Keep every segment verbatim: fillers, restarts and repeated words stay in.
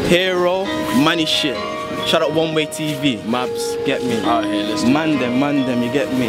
Hero, money shit. Shout out One Way T V. Mabs, get me. Out here, let's do it. Man them, man them, you get me.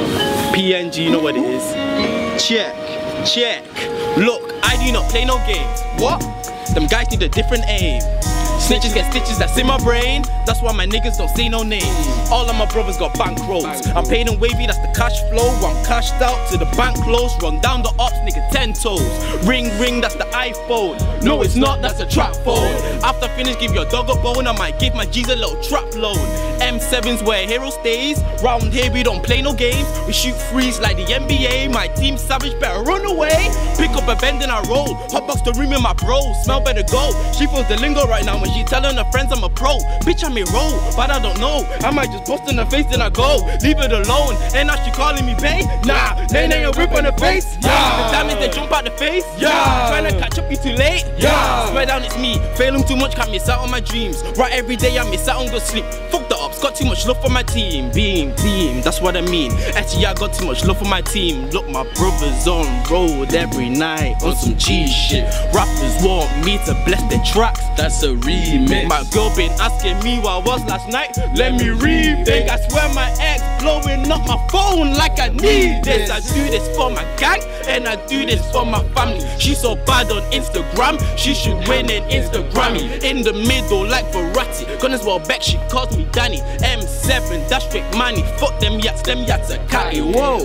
P N G, you know what it is. Check, check. Look, I do not play no games. What? Them guys need a different aim. Snitches get stitches, that's in my brain. That's why my niggas don't say no names. All of my brothers got bankrolls. I'm paid in wavy, that's the cash flow. I'm cashed out to the bank close. Run down the ops, nigga, ten toes. Ring, ring, that's the iPhone. No, it's not, that's a trap phone. After finish, give your dog a bone. I might give my G's a little trap loan. M seven's where hero stays. Round here, we don't play no games. We shoot freeze like the N B A. My team savage, better run away. Pick up a bend and I roll. Hotbox the room in my bros. Smell better go. She feels the lingo right now when she telling her friends I'm a pro. Bitch, I'm a roll, but I don't know. I might just bust in her face then I go. Leave it alone. And now she calling me bae? Nah, nay nay a whip on the face. Yeah. The diamonds they jump out the face. Yeah. Trying to catch up, you too late. Yeah. Swear down it's me. Failing too much, can't miss out on my dreams. Right every day I miss out on good sleep. Fuck the ups, got too much love for my team. Beam, team, that's what I mean. Actually I got too much love for my team. Look, my brothers on road every night on some G shit. Rappers want me to bless their tracks. That's a remix. My girl been asking me where I was last night. Let me rethink. I swear my ex blowing up my phone like I need this. I do this for my gang and I do this for my family. She's so bad on Instagram, she should win an Instagrammy. In the middle like Verratti. Gunners well back, she calls me Danny. M seven, that's straight money. Fuck them yats, them yats are catty. Whoa,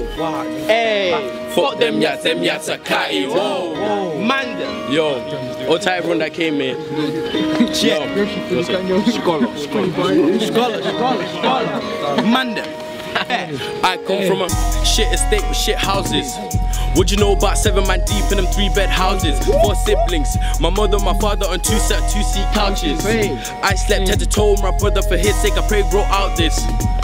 hey. Fuck them yats, them yats are catty. Whoa, whoa. Man them. Yo, all type everyone that came here. Check. Scholar, scholar. Scholar, scholar, scholar. Man them. I come from a shit estate with shit houses. What you know about seven man deep in them three bed houses? Four siblings, my mother, my father on two set, two seat couches. I slept head to toe with my brother for his sake. I pray grow out this.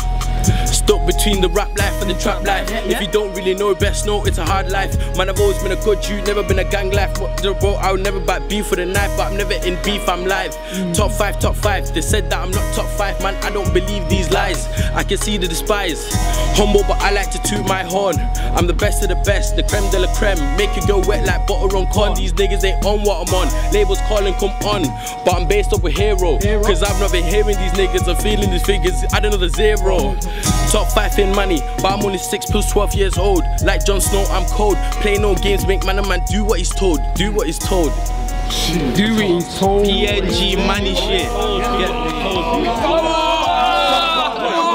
Stuck between the rap life and the trap life. If you don't really know, best know it's a hard life. Man, I've always been a good dude, never been a gang life. Bro, I'll never back beef with a knife, but I'm never in beef, I'm live. Mm. Top five, top five. They said that I'm not top five, man. I don't believe these lies. I can see the despise. Humble, but I like to toot my horn. I'm the best of the best, the creme de la creme. Make you go wet like butter on corn. These niggas ain't on what I'm on. Labels calling, come on. But I'm based up with hero. Cause I've not been hearing these niggas or feeling these figures. I don't know the zero. Top five in money, but I'm only six plus twelve years old. Like Jon Snow, I'm cold. Play no games, make man a man do what he's told. Do what he's told. Do what he's told. P N G money shit. Get